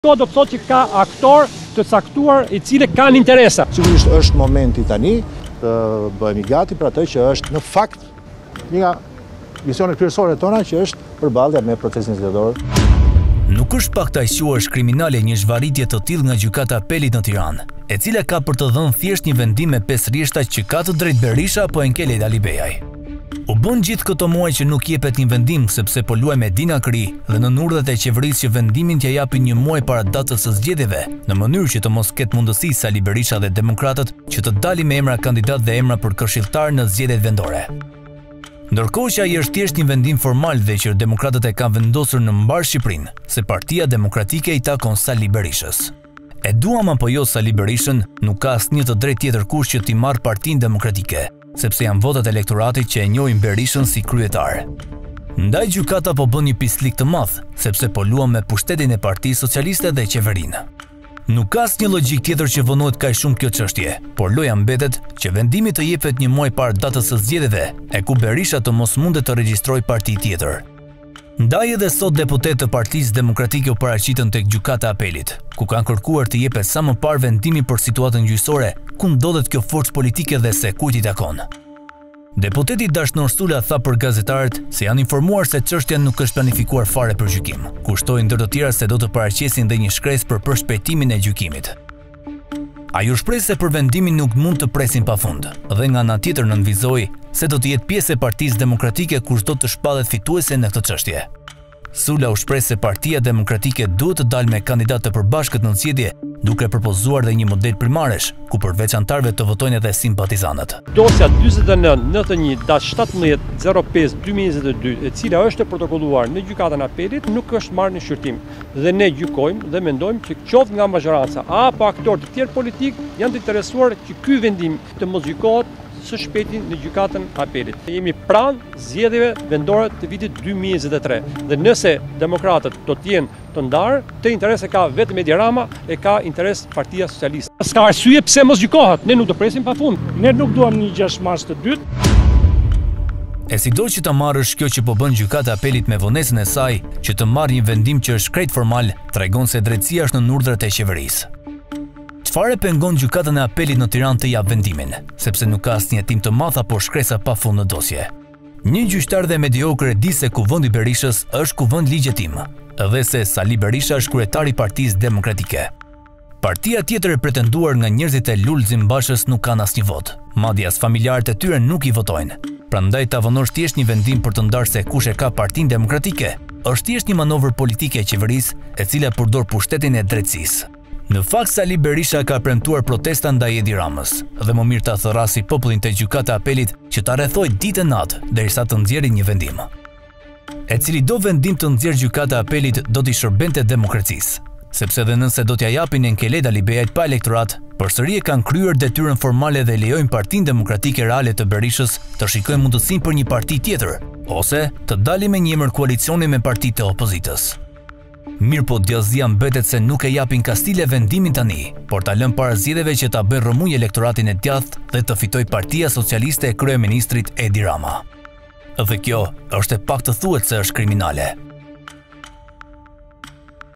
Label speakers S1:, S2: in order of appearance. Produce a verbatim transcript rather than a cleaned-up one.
S1: Kjo do të thotë që ka aktor të caktuar i cilë kanë interesa.
S2: Sigurisht është momenti tani të bëhemi gati për atë që është në fakt një nga misionet kryesore tona që është përballja me procesin zgjedhor.
S3: Nuk është pak të aqësuar kriminale një zhvarritje të tillë nga gjykata e apelit në Tiranë, e cila ka për të dhënë thjesht një vendim me pesë rishta që ka të drejtë Berisha apo Enkeleda Libejaj. U bën gjithë këto muaj që nuk jepet një vendim sepse po luaj me dinakri dhe në urdhët e qeverisë që vendimin t'ia japin një muaj para datës së zgjedhjeve, në mënyrë që të mos ketë mundësi Sali Berisha dhe Demokratët që të dalin me emra kandidat dhe emra për këshilltar në zgjedhjet vendore. Ndërkohë që ai është thjesht një vendim formal dhe që Demokratët e kanë vendosur në mbar Shqipërinë, se Partia Demokratike i takon Sali Berishës. E duam apo jo Sali Berishën, nuk ka asnjë të drejtë tjetër kush që t'i marrë Partinë Demokratike, sepse janë votat e elektoratit që e njohin Berishën si kryetar. Ndaj gjykata po bën një pislik të madh, sepse po luan me pushtetin e Partisë Socialiste dhe qeverinë. Nuk ka asnjë logjik tjetër që vonohet kaq shumë kjo çështje, por loja mbetet që vendimi të jepet një muaj parë datës së zgjedhjeve, e ku Berisha të mos mundet të regjistrojë parti tjetër. Ndaj edhe sot deputet të Partisë Demokratike u paraqitën tek gjykata e apelit, ku kanë kërkuar të jepet sa më parë vendimi për situatën gjyqësore, ku ndodhet kjo forcë politike dhe se kujt i takon. Deputeti Dashnor Sula tha për gazetarët se janë informuar se çështja nuk është planifikuar fare për gjykim. Kushtoi ndër të tjera se do të paraqesin dhe një shkresë për përshpejtimin e gjykimit. Ai u shpreh se për vendimin nuk mund të presin pafund dhe nga ana tjetër nënvizoi se do të jetë pjesë e Partisë Demokratike kushdo të shpallet fituese në këtë çështje. Sula u shpreh se Partia Demokratike duhet të dalë me kandidat të përbashkët në zgjedhje, duke propozuar dhe një model primaresh, ku përveç antarëve të votojnë edhe simpatizanët.
S1: Dosja dyzet e nëntë nëntëdhjetë e një shtatëmbëdhjetë zero pesë dy mijë e njëzet e dy, e cila është protokolluar në gjykatën e apelit, nuk është marrë në shqyrtim. Dhe ne gjykojmë dhe mendojmë që qoftë nga majoranca apo aktorë të tjerë politik janë të interesuar që ky vendim të mos gjykohet së shpejti në gjykatën e apelit. Jemi pranë zgjedhjeve vendore të vitit dy mijë e njëzet e tre. Dhe nëse demokratët do të jenë të ndarë, të interes e ka vetëm Edi Rama e ka interes Partia Socialiste. S'ka arsye pse mos gjykohet, ne nuk do presim pafund.
S4: Ne nuk duam një gjashtë mars të dytë.
S3: E sido që ta marrësh kjo që po bën gjykata e apelit me vonesën e saj që të marrë një vendim që është krejt formal, tregon se drejtësia është në urdhrat e qeverisë. Çfarë pengon gjykatën e apelit në Tiranë të jap vendimin, sepse nuk ka asnjë hetim të madh apo shkresa pafund në dosje. Një gjyqtar dhe mediokër e di se kuvendi i Berishës është kuvend ligjetim, edhe se Sali Berisha është kryetari i Partisë Demokratike. Partia tjetër e pretenduar nga njerëzit e Lulzim Bashës nuk kanë asnjë vot, madje as familjarët e tyre nuk i votojnë. Prandaj ta vonosh thjesht një vendim për të ndarë se kush e ka Partinë Demokratike, është thjesht një manovër politike e qeverisë e cila përdor pushtetin e drejtësisë. Në fakt Sali Berisha ka premtuar protesta ndaj Edi Ramës dhe më mirë ta thërrasi popullin te gjykata e apelit që ta rrethojë ditë natë derisa të nxjerrë një vendim. E cili do vendim të nxjerrë gjykata e apelit do t'i shërbente demokracisë, sepse dhe nëse do t'ja japin Enkeleda Libejajt pa elektorat, përsëri e kanë kryer detyrën formale dhe lejojnë Partinë Demokratike Reale të Berishës të shikojnë mundësinë për një parti tjetër, ose të dalin me një emër koalicioni me partitë e opozitës. Mirë po djallëzia mbetet se nuk e japin Kastile vendimin tani, por ta lën para zgjedhjeve që ta bëjnë rrëmuj elektoratin e djathtë dhe të fitoj Partia Socialiste e kryeministrit Edi Rama. Dhe kjo është e pak të thuhet se është kriminale.